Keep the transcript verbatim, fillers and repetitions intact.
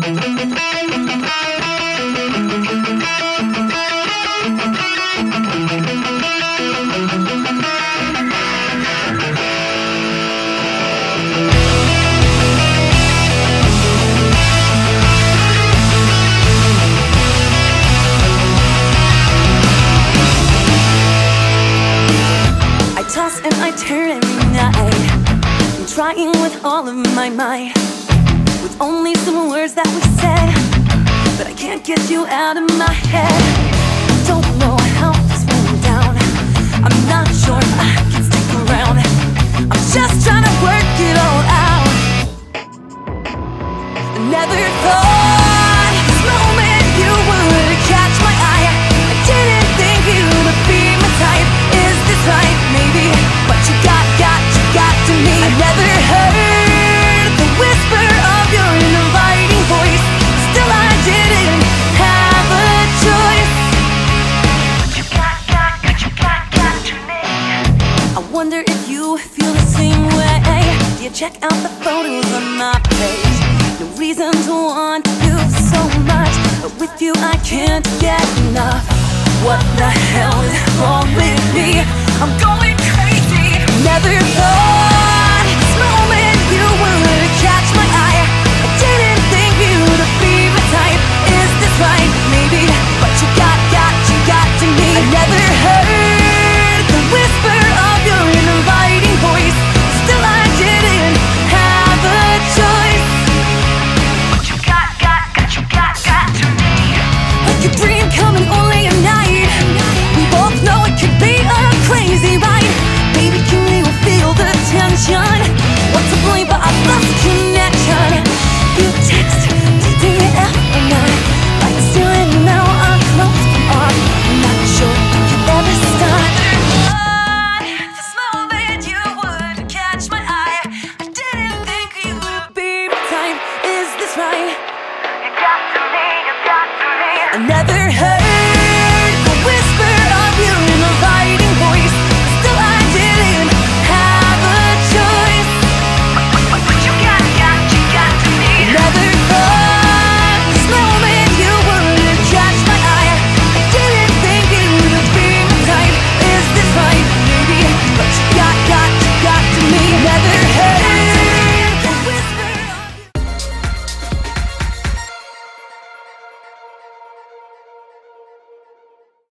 And I turn every night, I'm trying with all of my might, with only some words that we said, but I can't get you out of my head. Don't know how this went down, I'm not sure if I can stick around. I'm just trying to work it all out. I never thought this moment you would catch my eye. I didn't think you would be my type. Is this right? Maybe. What you got, got, you got to me. I never heard the whisper of your inviting voice. Still I didn't have a choice. What you got, got, what you got, got to me. I wonder if you feel the same way. Do you check out the photos on my page? No reason to want you so much, but with you I can't get enough. What the hell is wrong with me? I'm going crazy.